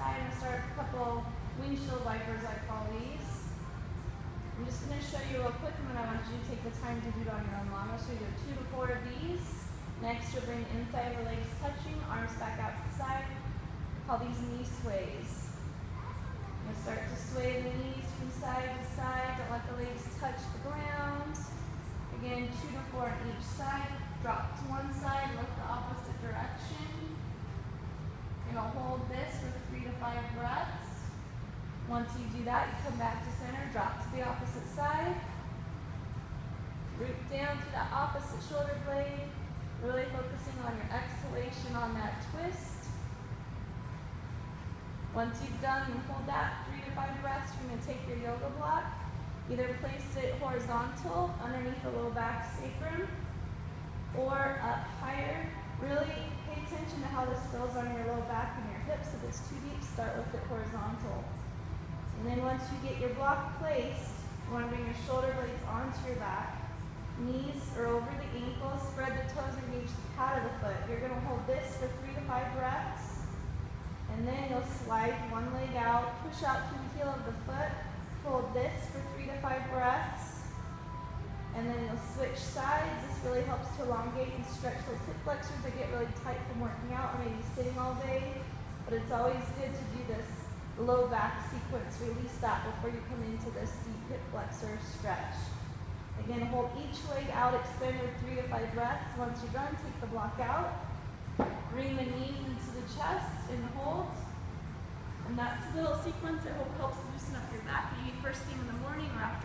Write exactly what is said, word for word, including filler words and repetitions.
side. I'm going to start with a couple windshield wipers, I call these. I'm just going to show you real quick, and then I want you to take the time to do it on your own long. So you do two to four of these. Next, you'll bring the inside of the legs touching, arms back out to the side. We call these knee sways. You'll start to sway the knees from side to side. Don't let the legs touch the ground. Again, two to four on each side. Drop to one side, look the opposite direction. You're going to hold this for three to five breaths. Once you do that, you come back to center, drop to the opposite side. Root down to the opposite shoulder blade, really focusing on your exhalation on that twist. Once you've done, you hold that three to five breaths. You're going to take your yoga block, either place it horizontal underneath the low back sacrum or up higher. Really pay attention to how this feels on your low back and your hips. If it's too deep, start with it horizontal. And then once you get your block placed, you want to bring your shoulder blades onto your back. Knees are over the ankles, spread the toes, engage the pad of the foot. You're going to hold this for three to five breaths. And then you'll slide one leg out, push out through the heel of the foot, hold this for three to five breaths. And then you'll switch sides. This really helps to elongate and stretch those hip flexors that get really tight from working out or maybe sitting all day. But it's always good to do this low back sequence. Release that before you come into this deep hip flexor stretch. Again, hold each leg out, extend with three to five breaths. Once you're done, take the block out. Bring the knees into the chest and hold. And that's a little sequence I hope helps loosen up your back, maybe first thing in the morning or after